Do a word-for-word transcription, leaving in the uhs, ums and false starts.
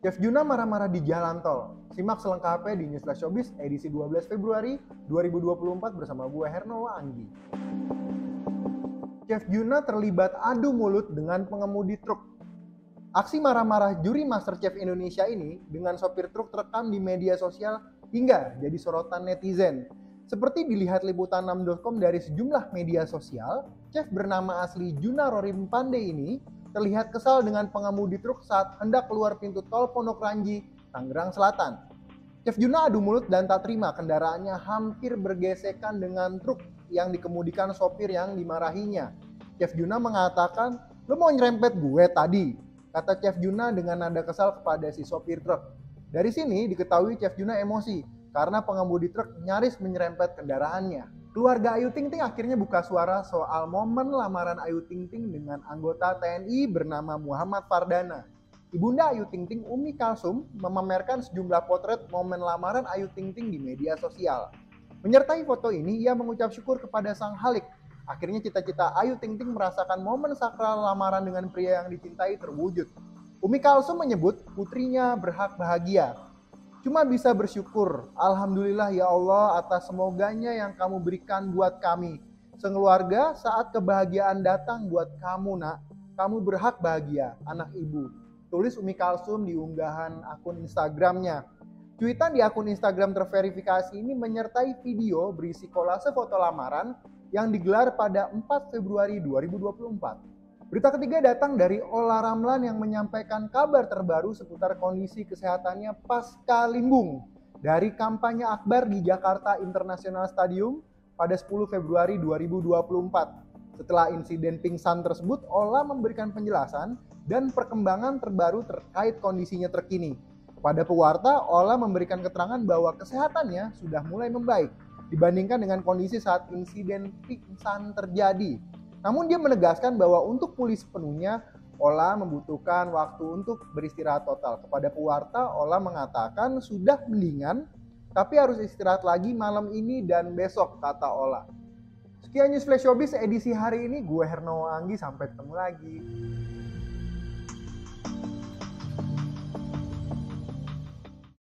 Chef Juna marah-marah di jalan tol. Simak selengkapnya di News Flash Showbiz edisi dua belas Februari dua ribu dua puluh empat bersama gue Hernowa Anggi. Chef Juna terlibat adu mulut dengan pengemudi truk. Aksi marah-marah juri MasterChef Indonesia ini dengan sopir truk terekam di media sosial hingga jadi sorotan netizen. Seperti dilihat liputan enam titik com dari sejumlah media sosial, chef bernama asli Juna Rorim Pandey ini terlihat kesal dengan pengemudi truk saat hendak keluar pintu tol Pondok Ranji, Tangerang Selatan. Chef Juna adu mulut dan tak terima kendaraannya hampir bergesekan dengan truk yang dikemudikan sopir yang dimarahinya. Chef Juna mengatakan, "Lo mau nyerempet gue tadi?" kata Chef Juna dengan nada kesal kepada si sopir truk. Dari sini diketahui Chef Juna emosi karena pengemudi truk nyaris menyerempet kendaraannya. Keluarga Ayu Ting Ting akhirnya buka suara soal momen lamaran Ayu Ting Ting dengan anggota T N I bernama Muhammad Fardana. Ibunda Ayu Ting Ting, Umi Kalsum, memamerkan sejumlah potret momen lamaran Ayu Ting Ting di media sosial. Menyertai foto ini, ia mengucap syukur kepada Sang Halik. Akhirnya cita-cita Ayu Ting Ting merasakan momen sakral lamaran dengan pria yang dicintai terwujud. Umi Kalsum menyebut putrinya berhak bahagia. Cuma bisa bersyukur, Alhamdulillah ya Allah atas semoganya yang kamu berikan buat kami. Sekeluarga saat kebahagiaan datang buat kamu nak, kamu berhak bahagia, anak ibu. Tulis Umi Kalsum di unggahan akun Instagramnya. Cuitan di akun Instagram terverifikasi ini menyertai video berisi kolase foto lamaran yang digelar pada empat Februari dua ribu dua puluh empat. Berita ketiga datang dari Ola Ramlan yang menyampaikan kabar terbaru seputar kondisi kesehatannya pasca limbung dari kampanye akbar di Jakarta International Stadium pada sepuluh Februari dua ribu dua puluh empat. Setelah insiden pingsan tersebut, Ola memberikan penjelasan dan perkembangan terbaru terkait kondisinya terkini. Pada pewarta, Ola memberikan keterangan bahwa kesehatannya sudah mulai membaik dibandingkan dengan kondisi saat insiden pingsan terjadi. Namun dia menegaskan bahwa untuk pulih sepenuhnya, Ola membutuhkan waktu untuk beristirahat total. Kepada pewarta, Ola mengatakan sudah mendingan, tapi harus istirahat lagi malam ini dan besok, kata Ola. Sekian News Flash Showbiz edisi hari ini, gue Hernowa Anggi, sampai ketemu lagi.